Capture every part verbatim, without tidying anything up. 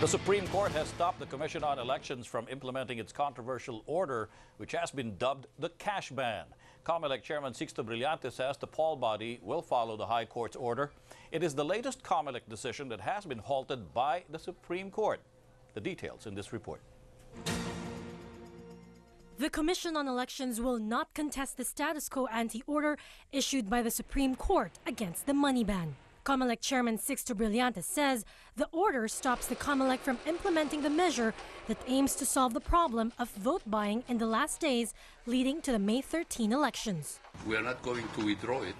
The Supreme Court has stopped the Commission on Elections from implementing its controversial order, which has been dubbed the cash ban. Comelec Chairman Sixto Brillantes says the poll body will follow the High Court's order. It is the latest Comelec decision that has been halted by the Supreme Court. The details in this report. The Commission on Elections will not contest the status quo anti-order issued by the Supreme Court against the money ban. Comelec Chairman Sixto Brillantes says the order stops the Comelec from implementing the measure that aims to solve the problem of vote buying in the last days leading to the May thirteenth elections. We are not going to withdraw it,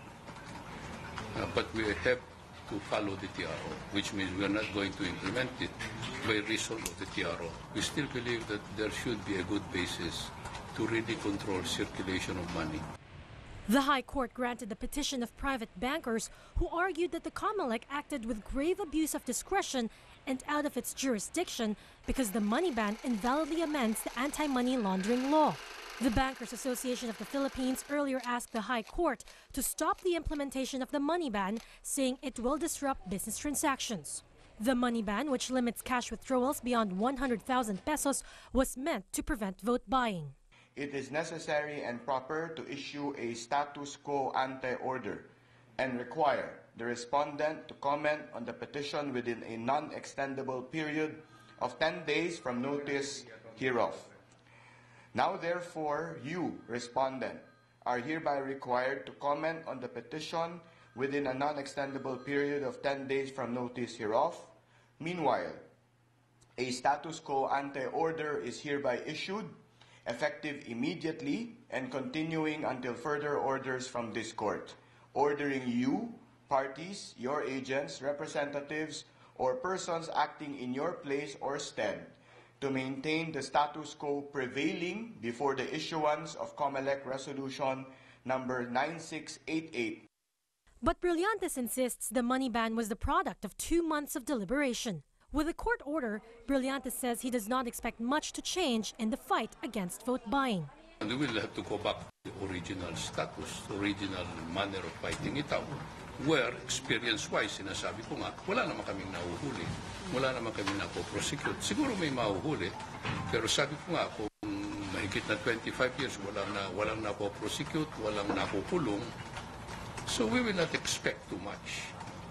uh, but we have to follow the T R O, which means we are not going to implement it by reason of the T R O. We still believe that there should be a good basis to really control circulation of money. The High Court granted the petition of private bankers who argued that the Comelec acted with grave abuse of discretion and out of its jurisdiction because the money ban invalidly amends the anti-money laundering law. The Bankers Association of the Philippines earlier asked the High Court to stop the implementation of the money ban, saying it will disrupt business transactions. The money ban, which limits cash withdrawals beyond one hundred thousand pesos, was meant to prevent vote buying. It is necessary and proper to issue a status quo ante order and require the respondent to comment on the petition within a non-extendable period of ten days from notice hereof. Now therefore, you, respondent, are hereby required to comment on the petition within a non-extendable period of ten days from notice hereof. Meanwhile, a status quo ante order is hereby issued, effective immediately and continuing until further orders from this court, ordering you, parties, your agents, representatives, or persons acting in your place or stead to maintain the status quo prevailing before the issuance of Comelec Resolution number nine six eight eight. But Brillantes insists the money ban was the product of two months of deliberation. With a court order, Brillantes says he does not expect much to change in the fight against vote buying. And we will have to go back to the original status, original manner of fighting it out, where experience-wise, sinasabi ko nga, wala naman kaming nahuhuli, wala naman kaming napo-prosecute. Siguro may mahuhuli, pero sabi ko nga, kung mahigit na twenty-five years, walang, na, walang napo-prosecute, walang napukulong, so we will not expect too much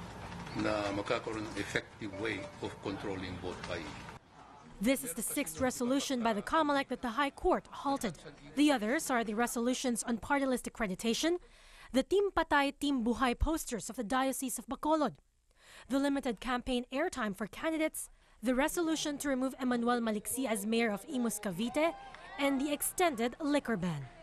na magkakaroon ng effective way of controlling vote buying. This is the sixth resolution by the Comelec that the High Court halted. The others are the resolutions on party list accreditation, the Team Patay, Team Buhay posters of the Diocese of Bacolod, the limited campaign airtime for candidates, the resolution to remove Emmanuel Maliksi as mayor of Imus, Cavite, and the extended liquor ban.